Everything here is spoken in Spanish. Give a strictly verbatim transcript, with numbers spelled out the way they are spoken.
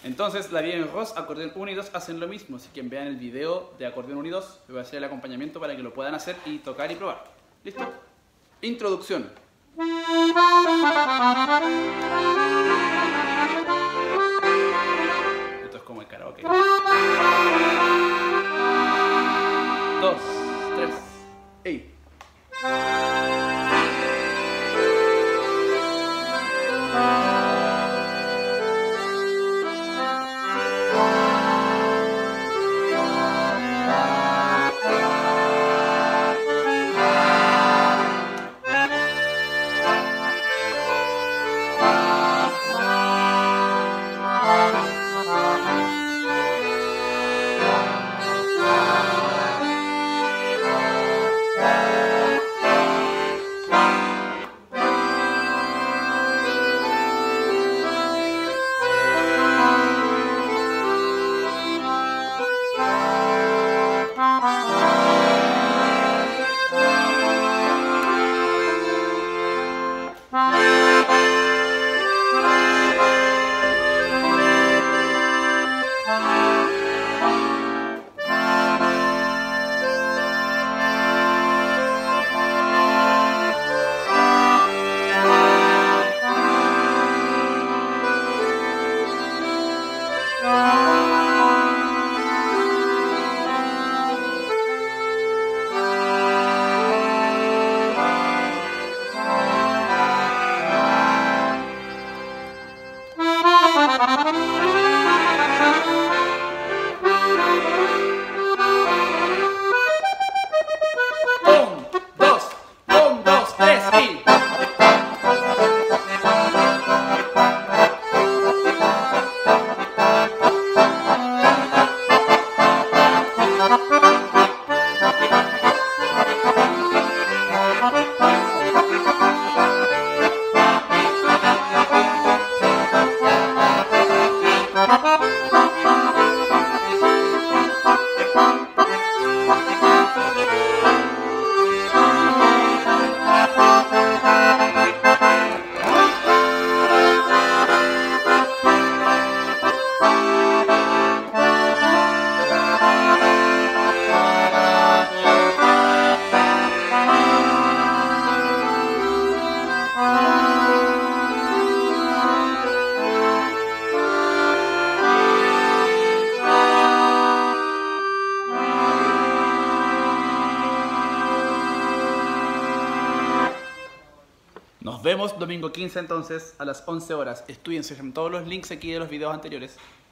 Entonces, la Bien Ross, acordeón uno y dos hacen lo mismo. Así que vean el video de acordeón uno y dos. Les voy a hacer el acompañamiento para que lo puedan hacer y tocar y probar. ¿Listo? Introducción. Esto es como el karaoke. Dos, tres, y... Nos vemos domingo quince entonces a las once horas. Estudien, se dejan todos los links aquí de los videos anteriores.